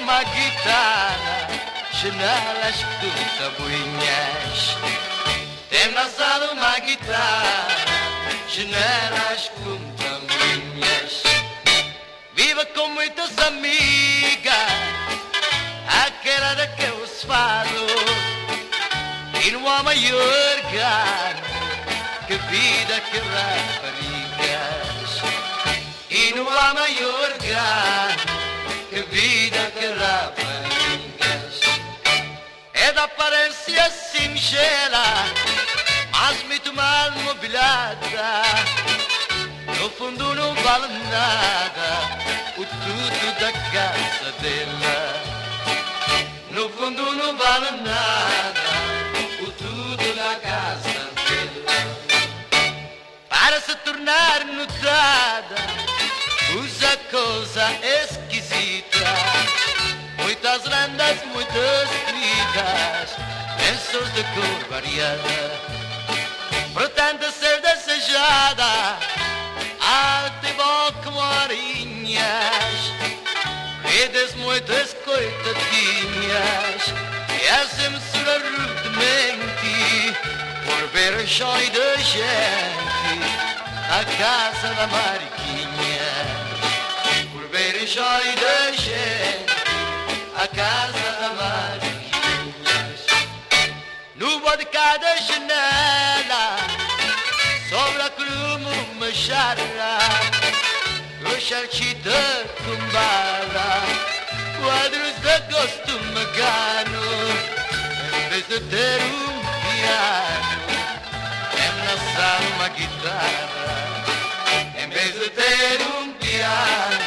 uma guitarra, janelas com tabuinhas. Tem na sala uma guitarra, janelas com tabuinhas. Viva com muitas amigas, aquela da que eu os falo. E não há maior gano que vida que raparigas. E não há maior gano que vida que raparigas. É da aparência singela, mas muito mal mobilada. No fundo não vale nada o tudo da casa dela. No fundo não vale nada o tudo da casa dela. Para se tornar notada, usa coisa esquisita, muitas lendas, muitas escritas, lenços de cor variada. Pretende ser desejada, alta e boa como arinhas, redes muitas coitadinhas, e essa emissora rudemente, por ver o joio da gente, a casa da Mariquinha. Por ver o joio da gente, a casa da Mariquinha. No voo de cada janela, sobre a cruma uma jarra, o charchita com bala, quadros de gosto megano. Em vez de ter um piano, é na sala uma guitarra. Em vez de ter um piano,